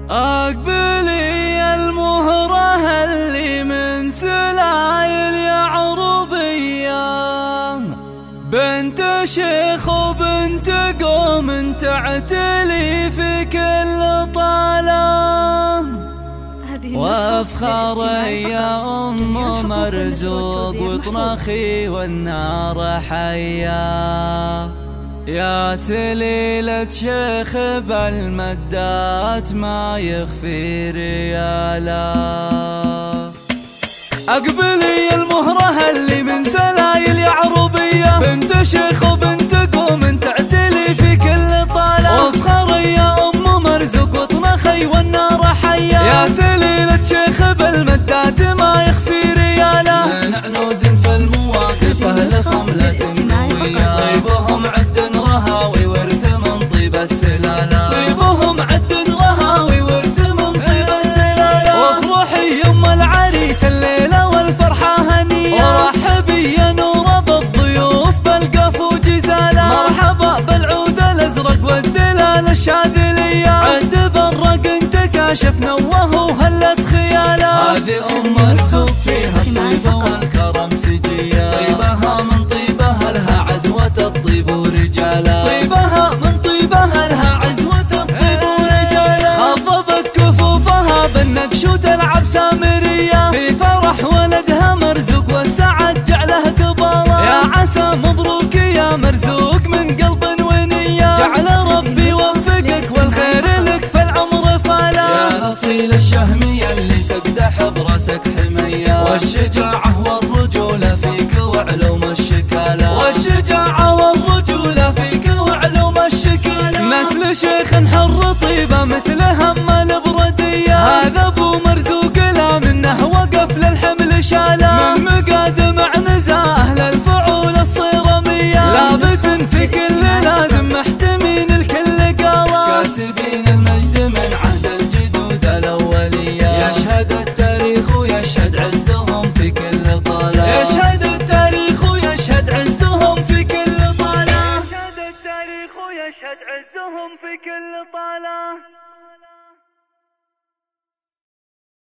أقبلي المهرة اللي من سلايل يعربية، بنت شيخ وبنت قوم تعتلي في كل طالة، وافخري يا أم مرزوق وطنخي والنار حيا، يا سليلة شيخ بالمدات ما يخفي ريالا. أقبلي المهرة اللي من سلايل يعربية، بنت شيخ وبنت قوم تعتلي في كل طالة، وافخري يا أم مرزوق وطنخي والنار حيا، يا سليلة شيخ بالمدات ما يخفي ريالا. من عنوز في المواقف أهل صملة قوية، طيبهم عد رهاوي ورث من طيب السلالة، طيبهم عد رهاوي ورث من طيب السلالة، وافرحي يم العريس الليلة والفرحة هنية، ورحبي يا نور بالضيوف بالقف وجزالة، مرحبا بالعود الأزرق والدلال الشاذلية، عد برق انت كاشفنا وهو هلت خياله. هذه أم السوق فيها الطيبة والكرم سجية، طيبها من طيبها لها عزوة الطيب ورجالة، طيبها من طيبها لها عزوة الطيب ورجالة، خضبت كفوفها بالنقش وتلعب سامرية، في فرح ولدها مرزوق والسعد جعله قبالة، يا عسى مبروك يا مرزوق من قلب ونية، جعل ربي يوفقك والخير لك في العمر فالا، يا أصيل الشهمية اللي تقدح براسك حمية، والشجاعة والرجولة فيك وعلوم الشكالة، والشجاعة والرجولة فيك وعلوم الشكالة، نسل شيخ حر طيبة مثل هم البردية، هذا ابو مرزوق لا منه وقف للحمل شاله، من مقادم عنزة أهل الفعول الصيرمية، لابت في كل لازم محتمين الكل قاله، كاسبين المجد من عهد الجدود الأولية، يشهد التاريخ ويشهد عزهم في كل طالة، يشهد التاريخ ويشهد عزهم في كل طالة، يشهد التاريخ ويشهد عزهم في كل طالة.